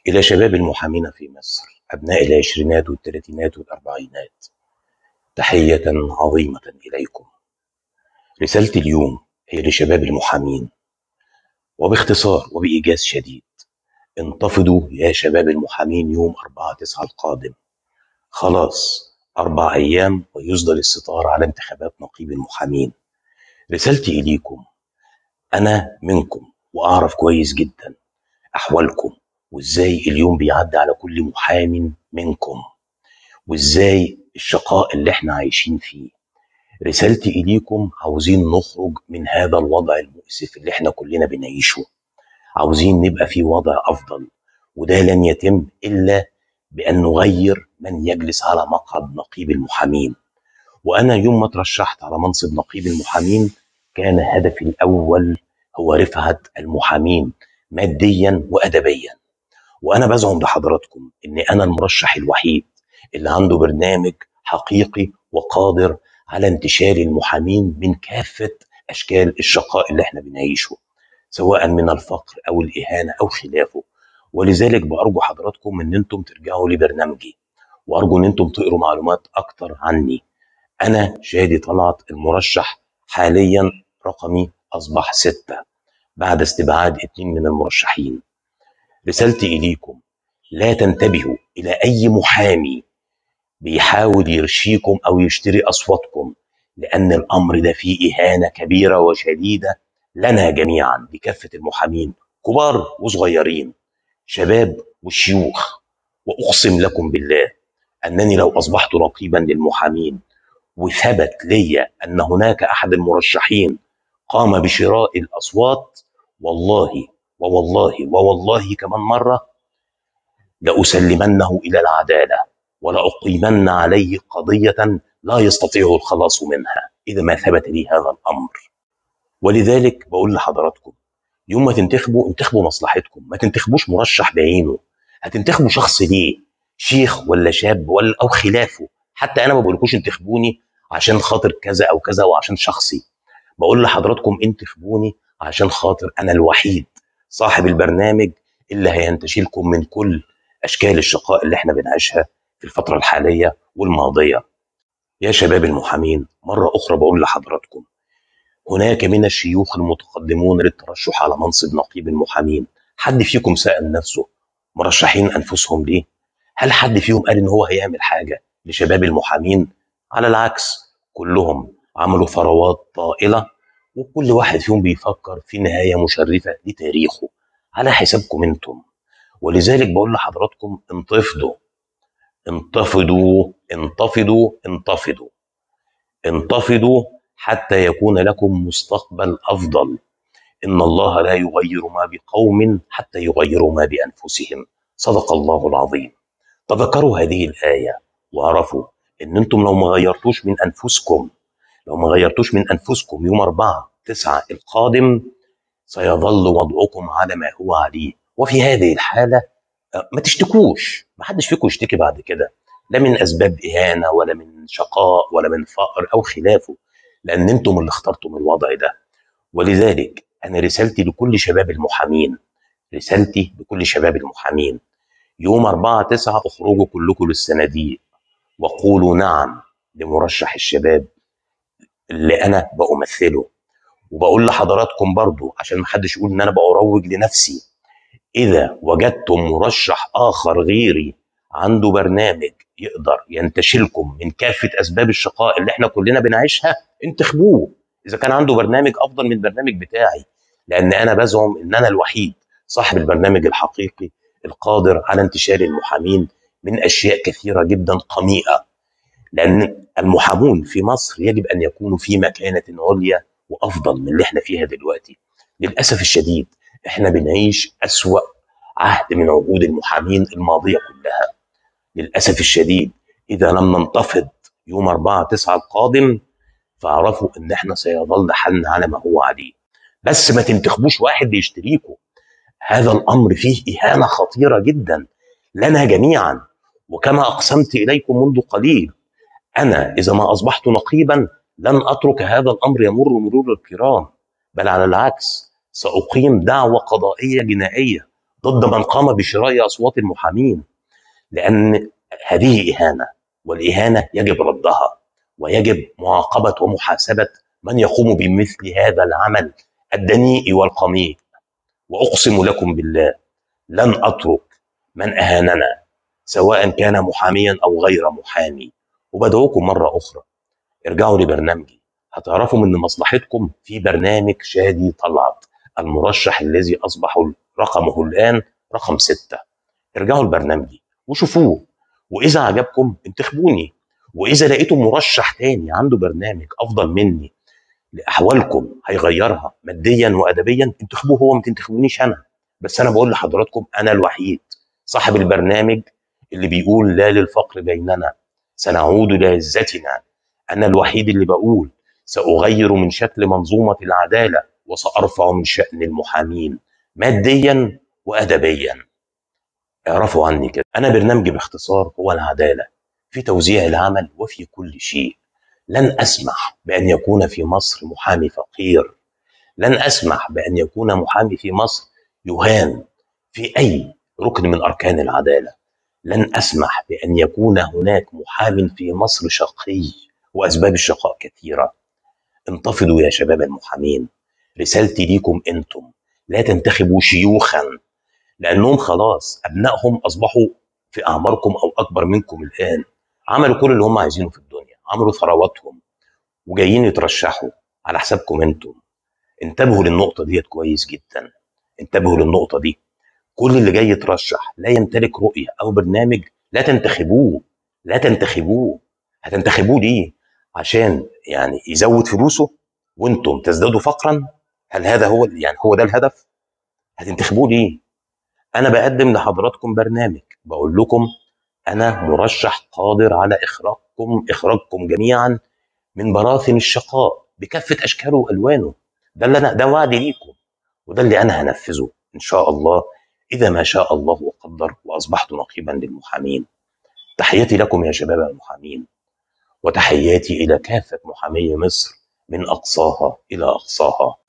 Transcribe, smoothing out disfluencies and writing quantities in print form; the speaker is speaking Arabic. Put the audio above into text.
إلى شباب المحامين في مصر، أبناء العشرينات والثلاثينات والأربعينات، تحية عظيمة إليكم. رسالتي اليوم هي لشباب المحامين، وباختصار وبإيجاز شديد: انتفضوا يا شباب المحامين يوم 4/9 القادم. خلاص 4 أيام ويصدر الستار على انتخابات نقيب المحامين. رسالتي إليكم: أنا منكم وأعرف كويس جدا أحوالكم، وإزاي اليوم بيعدي على كل محامي منكم، وإزاي الشقاء اللي احنا عايشين فيه. رسالتي إليكم: عاوزين نخرج من هذا الوضع المؤسف اللي احنا كلنا بنعيشه، عاوزين نبقى في وضع أفضل، وده لن يتم إلا بأن نغير من يجلس على مقعد نقيب المحامين. وأنا يوم ما ترشحت على منصب نقيب المحامين كان هدفي الأول هو رفعة المحامين ماديا وأدبيا. وأنا بزعم لحضراتكم إن أنا المرشح الوحيد اللي عنده برنامج حقيقي وقادر على انتشال المحامين من كافة أشكال الشقاء اللي احنا بنعيشه، سواء من الفقر أو الإهانة أو خلافه. ولذلك بأرجو حضراتكم إن أنتم ترجعوا لبرنامجي، وأرجو إن أنتم تقروا معلومات أكتر عني. أنا شادي طلعت المرشح حاليا، رقمي أصبح 6 بعد استبعاد 2 من المرشحين. رسالتي إليكم: لا تنتبهوا إلى أي محامي بيحاول يرشيكم أو يشتري أصواتكم، لأن الأمر ده فيه إهانة كبيرة وشديدة لنا جميعا، لكافة المحامين كبار وصغيرين، شباب وشيوخ. وأقسم لكم بالله أنني لو أصبحت نقيبا للمحامين وثبت لي أن هناك أحد المرشحين قام بشراء الأصوات، والله ووالله ووالله كمان مرة لأسلمنه إلى العدالة، ولأقيمن عليه قضية لا يستطيع الخلاص منها إذا ما ثبت لي هذا الأمر. ولذلك بقول لحضراتكم: يوم ما تنتخبوا انتخبوا مصلحتكم، ما تنتخبوش مرشح بعينه. هتنتخبوا شخص ليه؟ شيخ ولا شاب ولا أو خلافه. حتى أنا ما بقولكوش انتخبوني عشان خاطر كذا أو كذا وعشان شخصي، بقول لحضراتكم انتخبوني عشان خاطر أنا الوحيد صاحب البرنامج اللي هينتشلكم من كل أشكال الشقاء اللي احنا بنعيشها في الفترة الحالية والماضية. يا شباب المحامين، مرة أخرى بقول لحضراتكم: هناك من الشيوخ المتقدمون للترشح على منصب نقيب المحامين. حد فيكم سأل نفسه مرشحين أنفسهم ليه؟ هل حد فيهم قال إن هو هيعمل حاجة لشباب المحامين؟ على العكس، كلهم عملوا ثروات طائلة، وكل واحد فيهم بيفكر في نهاية مشرفة لتاريخه على حسابكم انتم. ولذلك بقول لحضراتكم: انتفضوا انتفضوا انتفضوا انتفضوا انتفضوا حتى يكون لكم مستقبل أفضل. إن الله لا يغير ما بقوم حتى يغيروا ما بأنفسهم. صدق الله العظيم. تذكروا هذه الآية واعرفوا إن أنتم لو ما غيرتوش من أنفسكم، لو ما غيرتوش من أنفسكم يوم 4/9 القادم، سيظل وضعكم على ما هو عليه. وفي هذه الحالة ما تشتكوش، ما حدش فيكم يشتكي بعد كده، لا من أسباب إهانة ولا من شقاء ولا من فقر أو خلافه، لأن أنتم اللي اخترتم الوضع ده. ولذلك أنا رسالتي لكل شباب المحامين، رسالتي لكل شباب المحامين: يوم 4/9 اخرجوا كلكم للصناديق وقولوا نعم لمرشح الشباب اللي أنا بأمثله. وبقول لحضراتكم برضو عشان ما حدش يقول إن أنا بأروج لنفسي: إذا وجدتم مرشح آخر غيري عنده برنامج يقدر ينتشلكم من كافة أسباب الشقاء اللي احنا كلنا بنعيشها، انتخبوه إذا كان عنده برنامج أفضل من البرنامج بتاعي، لأن أنا بزعم إن أنا الوحيد صاحب البرنامج الحقيقي القادر على انتشال المحامين من أشياء كثيرة جدا قميئة. لأن المحامون في مصر يجب أن يكونوا في مكانة عليا وأفضل من اللي احنا فيها دلوقتي. للأسف الشديد احنا بنعيش أسوأ عهد من عهود المحامين الماضية كلها. للأسف الشديد إذا لم ننتفض يوم 4/9 القادم، فاعرفوا إن احنا سيظل حالنا على ما هو عليه. بس ما تنتخبوش واحد يشتريكوا، هذا الأمر فيه إهانة خطيرة جدا لنا جميعا. وكما أقسمت إليكم منذ قليل، أنا إذا ما أصبحت نقيبا لن أترك هذا الأمر يمر مرور الكرام، بل على العكس سأقيم دعوة قضائية جنائية ضد من قام بشراء اصوات المحامين، لان هذه اهانه، والاهانه يجب ردها، ويجب معاقبه ومحاسبه من يقوم بمثل هذا العمل الدنيء والقميء. واقسم لكم بالله لن اترك من اهاننا، سواء كان محاميا او غير محامي. وبدعوكم مره اخرى ارجعوا لبرنامجي، هتعرفوا ان مصلحتكم في برنامج شادي طلعت المرشح الذي اصبح رقمه الان رقم 6. ارجعوا لبرنامجي وشوفوه، واذا عجبكم انتخبوني، واذا لقيتم مرشح تاني عنده برنامج افضل مني لاحوالكم هيغيرها ماديا وادبيا انتخبوه هو، ما تنتخبونيش انا. بس انا بقول لحضراتكم انا الوحيد صاحب البرنامج اللي بيقول لا للفقر بيننا، سنعود لعزتنا. انا الوحيد اللي بقول ساغير من شكل منظومه العداله، وسارفع من شان المحامين ماديا وادبيا. اعرفوا عني كده، انا برنامجي باختصار هو العداله في توزيع العمل وفي كل شيء. لن اسمح بان يكون في مصر محامي فقير، لن اسمح بان يكون محامي في مصر يهان في اي ركن من اركان العداله، لن اسمح بان يكون هناك محام في مصر شقي، واسباب الشقاء كثيره. انتفضوا يا شباب المحامين، رسالتي ليكم انتم لا تنتخبوا شيوخا، لانهم خلاص ابنائهم اصبحوا في اعماركم او اكبر منكم الان، عملوا كل اللي هم عايزينه في الدنيا، عملوا ثرواتهم وجايين يترشحوا على حسابكم انتم. انتبهوا للنقطه ديت كويس جدا، انتبهوا للنقطه دي. كل اللي جاي يترشح لا يمتلك رؤيه او برنامج لا تنتخبوه، لا تنتخبوه. هتنتخبوه ليه؟ عشان يعني يزود فلوسه وانتم تزدادوا فقرا؟ هل هذا هو يعني هو ده الهدف؟ هتنتخبوه ليه؟ انا بقدم لحضراتكم برنامج، بقول لكم انا مرشح قادر على اخراجكم جميعا من براثن الشقاء بكافه اشكاله والوانه. ده اللي ده وعدي ليكم، وده اللي انا هنفذه ان شاء الله اذا ما شاء الله وقدر واصبحت نقيبا للمحامين. تحياتي لكم يا شباب المحامين، وتحياتي الى كافه محامي مصر من اقصاها الى اقصاها.